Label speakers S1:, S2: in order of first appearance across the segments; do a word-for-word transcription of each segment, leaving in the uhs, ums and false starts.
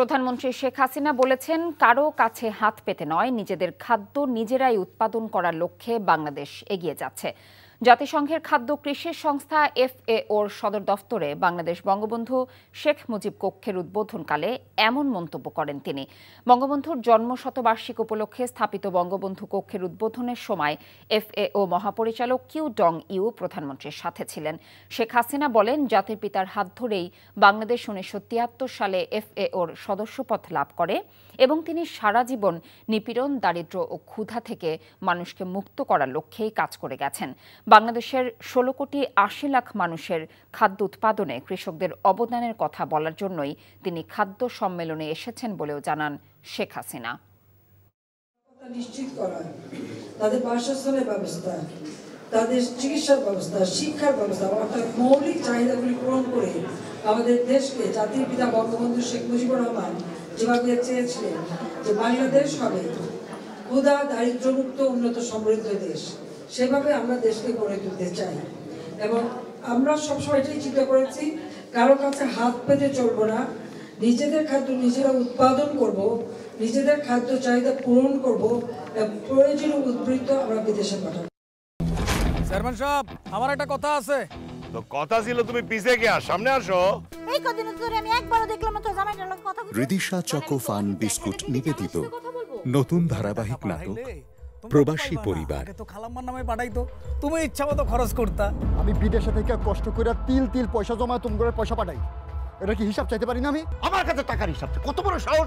S1: প্রধানমন্ত্রী শেখ হাসিনা বলেছেন, কারো কাছে হাত পেতে নয়, নিজেদের খাদ্য নিজেরাই উৎপাদন করার লক্ষ্যে বাংলাদেশ এগিয়ে যাচ্ছে। জাতিসংঘের খাদ্য কৃষি সংস্থা এফএওর সদর দফতরে বাংলাদেশ বঙ্গবন্ধু শেখ মুজিব কক্ষের উদ্বোধনকালে এমন মন্তব্য করেন তিনি। বঙ্গবন্ধুর জন্মশতবার্ষিকী উপলক্ষে স্থাপিত বঙ্গবন্ধু কক্ষের উদ্বোধনের সময় এফএও মহাপরিচালক কিউ ডং ইউ প্রধানমন্ত্রীর সাথে ছিলেন। শেখ হাসিনা বলেন, জাতির পিতার হাত ধরেই বাংলাদেশ উনিশশো তিয়াত্তর সালে এফএওর সদস্যপদ লাভ করে এবং তিনি সারা জীবন নিপীড়ন, দারিদ্র্য ও ক্ষুধা থেকে মানুষকে মুক্ত করার লক্ষ্যেই কাজ করে গেছেন। বাংলাদেশের ষোলো কোটি আশি লাখ মানুষের খাদ্য উৎপাদনে কৃষকদের অবদানের কথা বলার জন্যই তিনি খাদ্য সম্মেলনে এসেছেন বলেও জানান শেখ হাসিনা।
S2: নিশ্চিত করা, তাদের বাসস্থানের ব্যবস্থা, তাদের চিকিৎসার ব্যবস্থা, শিক্ষার ব্যবস্থা, অর্থাৎ মৌলিক চাহিদাগুলি পূরণ করে আমাদের দেশকে জাতির পিতা বঙ্গবন্ধু শেখ মুজিবুর রহমান যেভাবে চেয়েছিলেন যে বাংলাদেশ হবে ক্ষুধা দারিদ্র্যমুক্ত উন্নত সমৃদ্ধ দেশ, সেভাবে আমরা দেশকে গড়ে তুলতে চাই। এবং আমরা সবসময় এটাই চিন্তা করেছি, কারো কাছে হাত পেতে চলবো না, নিজেদের খাদ্য নিজেরা উৎপাদন করব, নিজেদের খাদ্য চাহিদা পূরণ করব এবং প্রয়োজনীয় উদ্বৃত্ত আমরা বিদেশে পাঠাবো।
S3: চেয়ারম্যান সাহেব, আমার একটা কথা আছে।
S4: তো কথা ছিল তুমি পিছে গিয়া সামনে আসো।
S5: এই কদিন ধরে আমি একবারও দেখলাম না তো জামাইটার লগে কথা বলতে।
S6: রিদিশা চকো ফান বিস্কুট নিবেদিত নতুন ধারাবাহিক নাটক প্রবাসী পরিবার।
S3: তো খালাম্মার নামে পাঠাইতো, তুমি ইচ্ছামতো খরচ করতা।
S7: আমি বিদেশে থেকে কষ্ট করে তিল তিল পয়সা জমায় তোমার পয়সা পাঠাই, এটা কি হিসাব চাইতে পারি না আমি?
S4: আমার কাছে টাকার হিসাব কত বড় সাহস!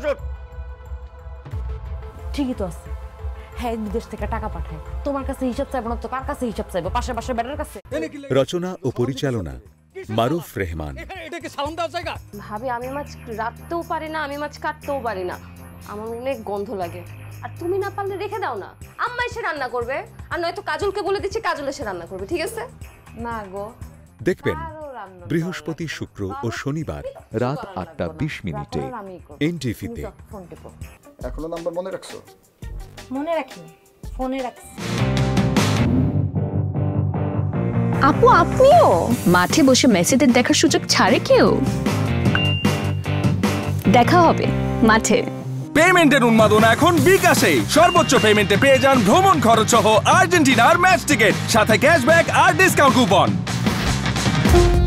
S5: ঠিকই তো আছে, হ্যাঁ বিদেশ থেকে টাকা পাঠায়, তোমার কাছে হিসাব চাইবো না তো কার কাছে হিসাব চাইবো? পাশে পাশে বেটার কাছে।
S6: রচনা ও পরিচালনা মারুফ রেহমান।
S3: এটা কি সালাম দেওয়ার জায়গা?
S8: ভাবি, আমি মাছ রাখতেও পারি না, আমি মাছ কাটতেও পারি না, আমার অনেক গন্ধ লাগে। আর তুমি না পারলে রেখে দাও না, আম্মা এসে রান্না করবে, আর নয়তো কাজলকে বলে দিচ্ছি কাজল এসে রান্না করবে, ঠিক আছে? না গো,
S6: দেখবেন বৃহস্পতি, শুক্র ও শনিবার রাত আটটা বিশ মিনিটে এনটিভিতে।
S7: এখনো নাম্বার মনে রাখছো?
S5: মনে রাখি, ফোনে রাখছি।
S9: আপু, আপনিও মাঠে বসে মেসিদের দেখার সুযোগ ছাড়ে কেউ? দেখা হবে মাঠে।
S10: পেমেন্টের উন্মাদনা এখন বিকাশে। সর্বোচ্চ পেমেন্টে পেয়ে যান ভ্রমণ খরচ সহ আর্জেন্টিনার ম্যাচ টিকিট, সাথে ক্যাশব্যাক আর ডিসকাউন্ট কুপন।